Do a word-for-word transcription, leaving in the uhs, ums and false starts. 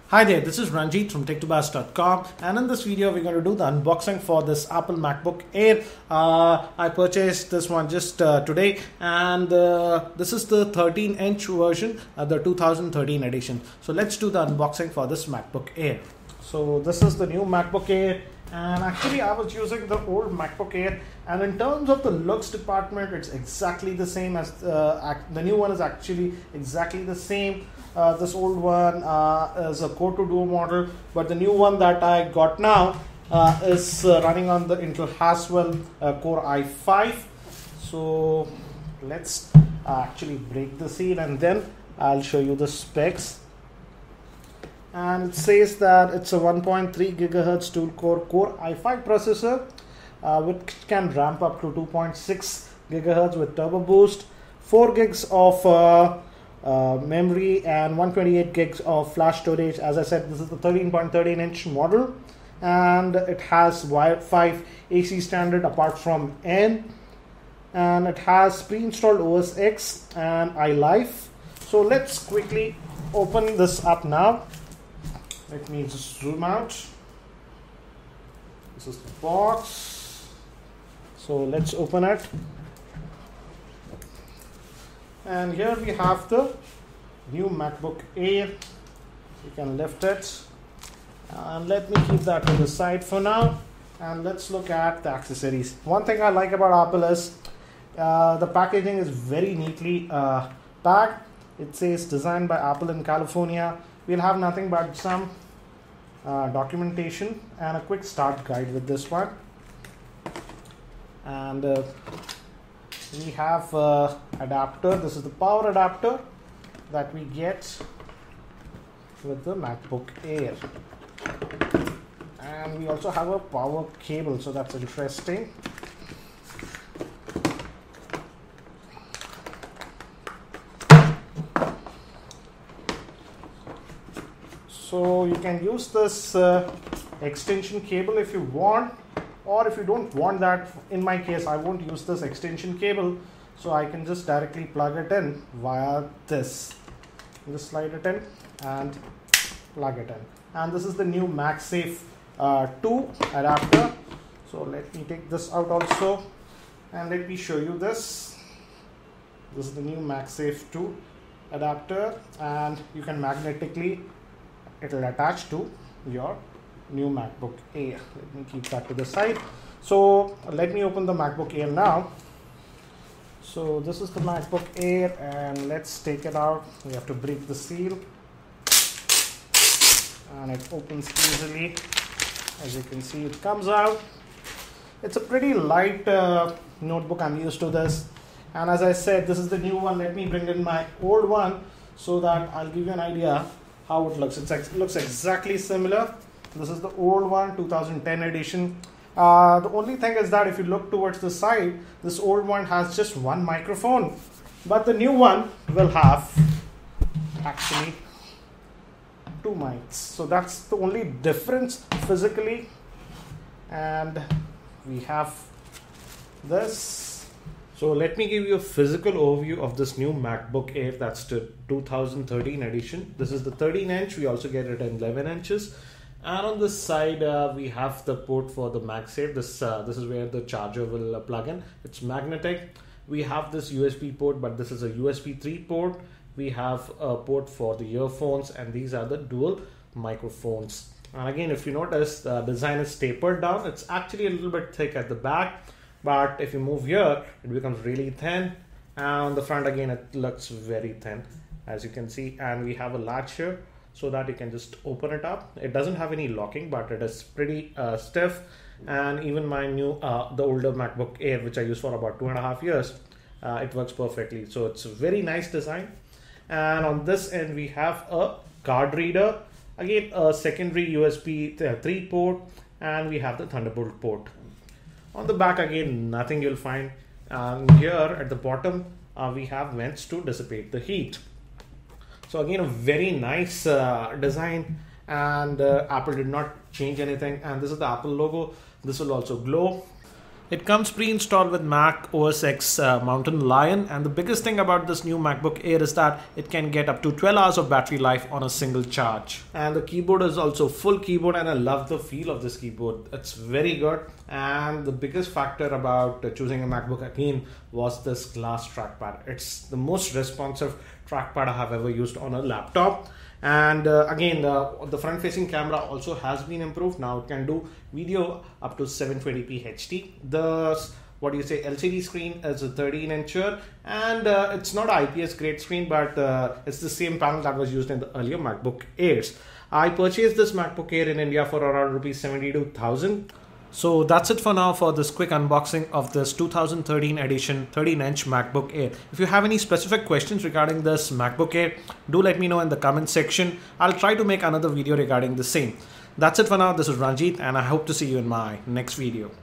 Hi there, this is Ranjit from tech to bars dot com, and in this video we're going to do the unboxing for this Apple MacBook Air. Uh, I purchased this one just uh, today, and uh, this is the thirteen inch version, uh, the two thousand thirteen edition. So let's do the unboxing for this MacBook Air. So this is the new MacBook Air, and actually I was using the old MacBook Air, and in terms of the looks department it's exactly the same as uh, the new one is actually exactly the same. Uh, this old one uh, is a Core two Duo model, but the new one that I got now uh, is uh, running on the Intel Haswell uh, Core i five. So let's uh, actually break the seal and then I'll show you the specs. And it says that it's a one point three gigahertz dual core Core i five processor, uh, which can ramp up to two point six gigahertz with turbo boost, four gigs of uh, uh, memory and one hundred twenty-eight gigs of flash storage. As I said, this is the thirteen point one three inch model, and it has Wi-Fi A C standard apart from N, and it has pre-installed O S X and iLife. So let's quickly open this up now. Let me just zoom out. This is the box. So let's open it. And here we have the new MacBook Air. You can lift it. And let me keep that to the side for now. And let's look at the accessories. One thing I like about Apple is uh, the packaging is very neatly uh, packed. It says designed by Apple in California. We'll have nothing but some uh, documentation and a quick start guide with this one. And uh, we have uh, adapter. This is the power adapter that we get with the MacBook Air. And we also have a power cable, so that's interesting. So you can use this uh, extension cable if you want, or if you don't want that. In my case, I won't use this extension cable, so I can just directly plug it in via this. Just slide it in and plug it in. And this is the new MagSafe uh, two adapter. So let me take this out also, and let me show you this. This is the new MagSafe two adapter, and you can magnetically, it'll attach to your new MacBook Air. Let me keep that to the side. So let me open the MacBook Air now. So this is the MacBook Air, and let's take it out. We have to break the seal, and it opens easily. As you can see, it comes out. It's a pretty light uh, notebook. I'm used to this, and as I said, this is the new one. Let me bring in my old one so that I'll give you an idea how it looks. It's, it looks exactly similar. This is the old one, two thousand ten edition. Uh, the only thing is that if you look towards the side, this old one has just one microphone, but the new one will have actually two mics. So that's the only difference physically. And we have this. So let me give you a physical overview of this new MacBook Air. That's the two thousand thirteen edition. This is the thirteen inch. We also get it in eleven inches. And on this side, uh, we have the port for the MagSafe. This uh, this is where the charger will uh, plug in. It's magnetic. We have this U S B port, but this is a U S B three port. We have a port for the earphones, and these are the dual microphones. And again, if you notice, the design is tapered down. It's actually a little bit thick at the back, but if you move here, it becomes really thin. And on the front, again, it looks very thin, as you can see. And we have a latch here, so that you can just open it up. It doesn't have any locking, but it is pretty uh, stiff. And even my new, uh, the older MacBook Air, which I used for about two and a half years, uh, it works perfectly. So it's a very nice design. And on this end, we have a card reader. Again, a secondary U S B three port, and we have the Thunderbolt port. On the back, again, nothing you'll find. And here at the bottom, uh, we have vents to dissipate the heat. So again, a very nice uh, design, and uh, Apple did not change anything. And this is the Apple logo. This will also glow. It comes pre-installed with Mac O S X uh, Mountain Lion, and the biggest thing about this new MacBook Air is that it can get up to twelve hours of battery life on a single charge. And the keyboard is also full keyboard, and I love the feel of this keyboard. It's very good. And the biggest factor about uh, choosing a MacBook again was this glass trackpad. It's the most responsive trackpad I have ever used on a laptop. And uh, again, the, the front facing camera also has been improved. Now it can do video up to seven twenty p H D. The what do you say L C D screen is a thirteen incher, and uh, it's not I P S grade screen, but uh, it's the same panel that was used in the earlier MacBook Airs. I purchased this MacBook Air in India for around rupees seventy-two thousand. So that's it for now for this quick unboxing of this two thousand thirteen edition thirteen inch MacBook Air. If you have any specific questions regarding this MacBook Air, do let me know in the comment section. I'll try to make another video regarding the same. That's it for now. This is Ranjit, and I hope to see you in my next video.